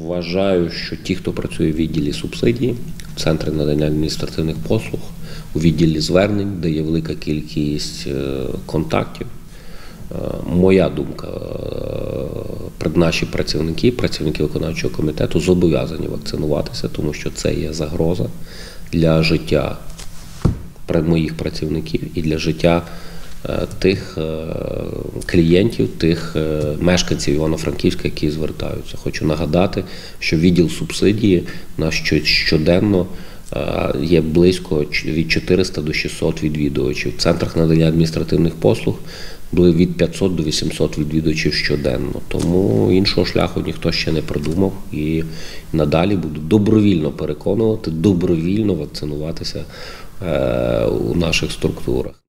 Вважаю, що ті, хто працює в відділі субсидії, в центрі надання адміністративних послуг, у відділі звернень, де є велика кількість контактів, моя думка, наші працівники виконавчого комітету зобов'язані вакцинуватися, тому що це є загроза для життя моїх працівників і для життя тих клієнтів, тих мешканців Івано-Франківська, які звертаються. Хочу нагадати, що відділ субсидії на щоденно є близько від 400 до 600 відвідувачів. В центрах надання адміністративних послуг були від 500 до 800 відвідувачів щоденно. Тому іншого шляху ніхто ще не придумав і надалі буду добровільно переконувати, добровільно вакцинуватися у наших структурах.